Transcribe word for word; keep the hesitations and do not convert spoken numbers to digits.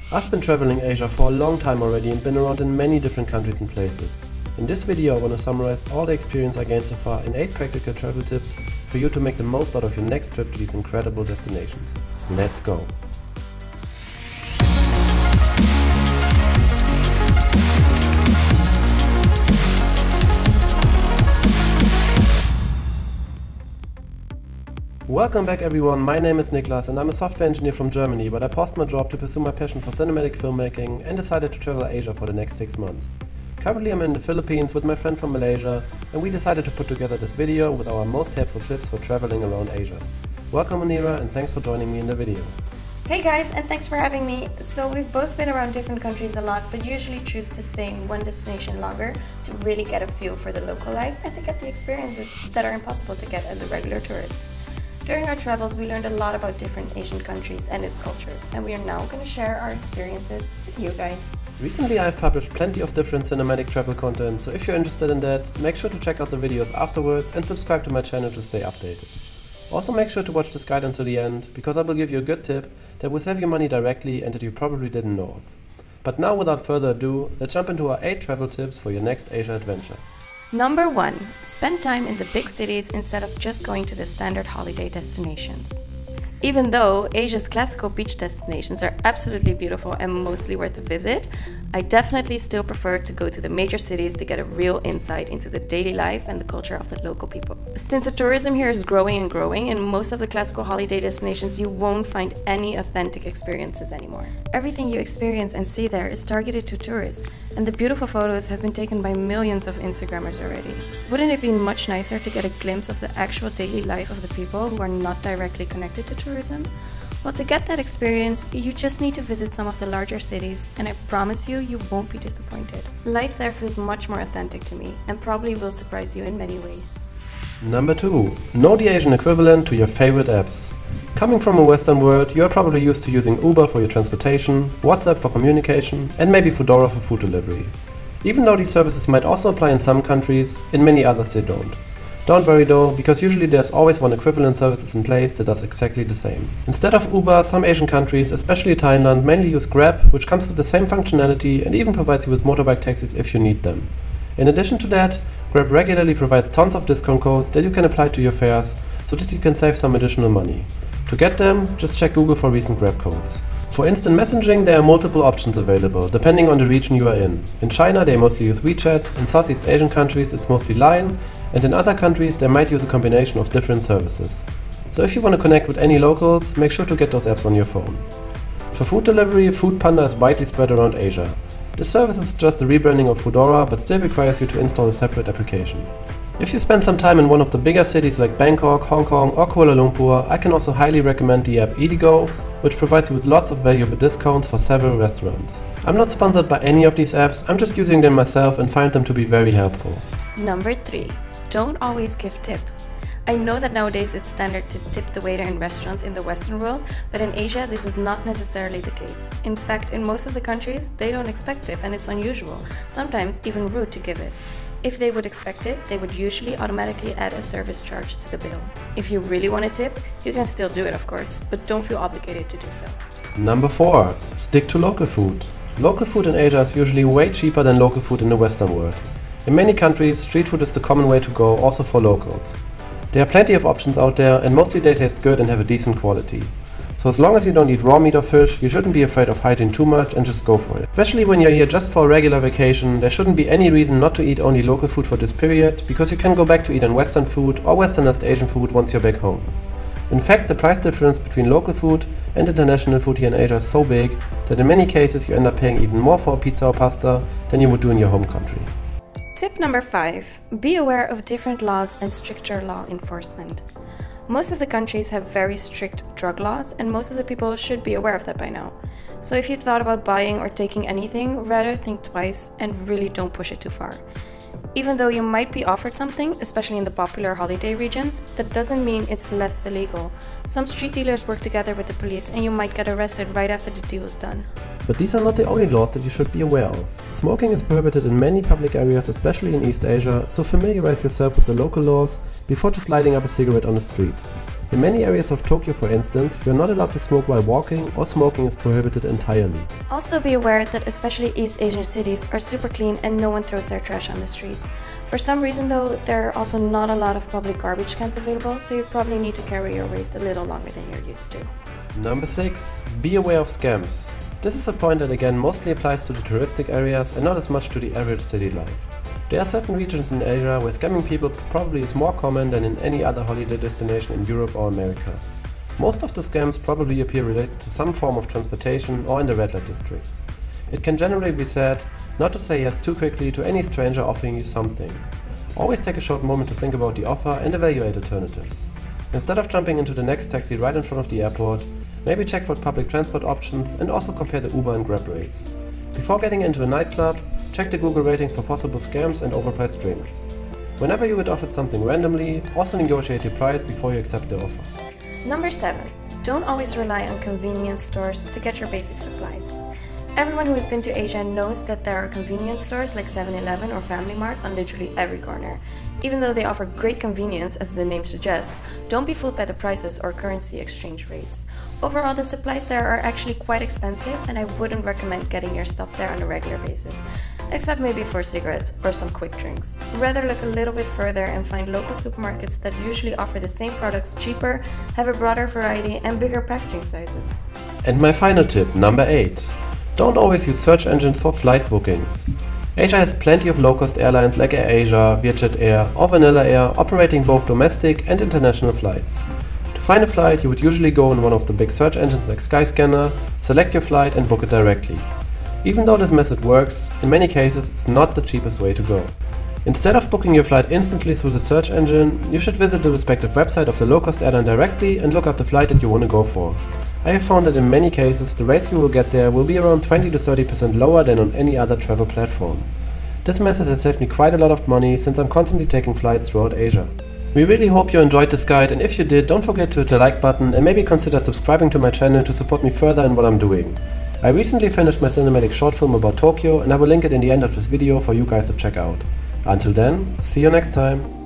I've been traveling Asia for a long time already and been around in many different countries and places. In this video I want to summarize all the experience I gained so far in eight practical travel tips for you to make the most out of your next trip to these incredible destinations. Let's go! Welcome back everyone, my name is Niklas and I'm a software engineer from Germany, but I paused my job to pursue my passion for cinematic filmmaking and decided to travel Asia for the next six months. Currently I'm in the Philippines with my friend from Malaysia and we decided to put together this video with our most helpful tips for traveling around Asia. Welcome Munira and thanks for joining me in the video. Hey guys, and thanks for having me. So we've both been around different countries a lot, but usually choose to stay in one destination longer to really get a feel for the local life and to get the experiences that are impossible to get as a regular tourist. During our travels, we learned a lot about different Asian countries and its cultures, and we are now going to share our experiences with you guys. Recently I've published plenty of different cinematic travel content, so if you're interested in that, make sure to check out the videos afterwards and subscribe to my channel to stay updated. Also make sure to watch this guide until the end, because I will give you a good tip that will save you money directly and that you probably didn't know of. But now without further ado, let's jump into our eight travel tips for your next Asia adventure. Number one. Spend time in the big cities instead of just going to the standard holiday destinations. Even though Asia's classical beach destinations are absolutely beautiful and mostly worth a visit, I definitely still prefer to go to the major cities to get a real insight into the daily life and the culture of the local people. Since the tourism here is growing and growing, in most of the classical holiday destinations you won't find any authentic experiences anymore. Everything you experience and see there is targeted to tourists, and the beautiful photos have been taken by millions of Instagrammers already. Wouldn't it be much nicer to get a glimpse of the actual daily life of the people who are not directly connected to tourism? Well, to get that experience, you just need to visit some of the larger cities, and I promise you, you won't be disappointed. Life there feels much more authentic to me, and probably will surprise you in many ways. Number two. Know the Asian equivalent to your favorite apps. Coming from a Western world, you are probably used to using Uber for your transportation, WhatsApp for communication, and maybe Foodora for food delivery. Even though these services might also apply in some countries, in many others they don't. Don't worry though, because usually there's always one equivalent services in place that does exactly the same. Instead of Uber, some Asian countries, especially Thailand, mainly use Grab, which comes with the same functionality and even provides you with motorbike taxis if you need them. In addition to that, Grab regularly provides tons of discount codes that you can apply to your fares so that you can save some additional money. To get them, just check Google for recent Grab codes. For instant messaging, there are multiple options available, depending on the region you are in. In China they mostly use WeChat, in Southeast Asian countries it's mostly Line, and in other countries they might use a combination of different services. So if you want to connect with any locals, make sure to get those apps on your phone. For food delivery, Foodpanda is widely spread around Asia. This service is just a rebranding of Foodora, but still requires you to install a separate application. If you spend some time in one of the bigger cities like Bangkok, Hong Kong or Kuala Lumpur, I can also highly recommend the app Eatigo, which provides you with lots of valuable discounts for several restaurants. I'm not sponsored by any of these apps, I'm just using them myself and find them to be very helpful. Number three. Don't always give tip. I know that nowadays it's standard to tip the waiter in restaurants in the Western world, but in Asia this is not necessarily the case. In fact, in most of the countries they don't expect tip and it's unusual, sometimes even rude to give it. If they would expect it, they would usually automatically add a service charge to the bill. If you really want a tip, you can still do it of course, but don't feel obligated to do so. Number four. Stick to local food. Local food in Asia is usually way cheaper than local food in the Western world. In many countries, street food is the common way to go, also for locals. There are plenty of options out there and mostly they taste good and have a decent quality. So as long as you don't eat raw meat or fish, you shouldn't be afraid of hygiene too much and just go for it. Especially when you're here just for a regular vacation, there shouldn't be any reason not to eat only local food for this period, because you can go back to eat on Western food or Westernized Asian food once you're back home. In fact, the price difference between local food and international food here in Asia is so big that in many cases you end up paying even more for a pizza or pasta than you would do in your home country. Tip number five. Be aware of different laws and stricter law enforcement. Most of the countries have very strict drug laws and most of the people should be aware of that by now. So if you thought about buying or taking anything, rather think twice and really don't push it too far. Even though you might be offered something, especially in the popular holiday regions, that doesn't mean it's less illegal. Some street dealers work together with the police and you might get arrested right after the deal is done. But these are not the only laws that you should be aware of. Smoking is prohibited in many public areas, especially in East Asia, so familiarize yourself with the local laws before just lighting up a cigarette on the street. In many areas of Tokyo, for instance, you are not allowed to smoke while walking, or smoking is prohibited entirely. Also be aware that especially East Asian cities are super clean and no one throws their trash on the streets. For some reason though, there are also not a lot of public garbage cans available, so you probably need to carry your waste a little longer than you're used to. Number six. Be aware of scams. This is a point that again mostly applies to the touristic areas and not as much to the average city life. There are certain regions in Asia where scamming people probably is more common than in any other holiday destination in Europe or America. Most of the scams probably appear related to some form of transportation or in the red light districts. It can generally be said not to say yes too quickly to any stranger offering you something. Always take a short moment to think about the offer and evaluate alternatives. Instead of jumping into the next taxi right in front of the airport, maybe check for public transport options and also compare the Uber and Grab rates. Before getting into a nightclub, check the Google ratings for possible scams and overpriced drinks. Whenever you get offered something randomly, also negotiate your price before you accept the offer. Number seven. Don't always rely on convenience stores to get your basic supplies. Everyone who has been to Asia knows that there are convenience stores like seven eleven or Family Mart on literally every corner. Even though they offer great convenience, as the name suggests, don't be fooled by the prices or currency exchange rates. Overall, the supplies there are actually quite expensive, and I wouldn't recommend getting your stuff there on a regular basis, except maybe for cigarettes or some quick drinks. Rather look a little bit further and find local supermarkets that usually offer the same products cheaper, have a broader variety and bigger packaging sizes. And my final tip, number eight. Don't always use search engines for flight bookings. Asia has plenty of low-cost airlines like AirAsia, Vietjet Air or Vanilla Air operating both domestic and international flights. To find a flight, you would usually go in one of the big search engines like Skyscanner, select your flight and book it directly. Even though this method works, in many cases it's not the cheapest way to go. Instead of booking your flight instantly through the search engine, you should visit the respective website of the low-cost airline directly and look up the flight that you want to go for. I have found that in many cases the rates you will get there will be around twenty to thirty percent lower than on any other travel platform. This method has saved me quite a lot of money since I'm constantly taking flights throughout Asia. We really hope you enjoyed this guide, and if you did, don't forget to hit the like button and maybe consider subscribing to my channel to support me further in what I'm doing. I recently finished my cinematic short film about Tokyo and I will link it in the end of this video for you guys to check out. Until then, see you next time!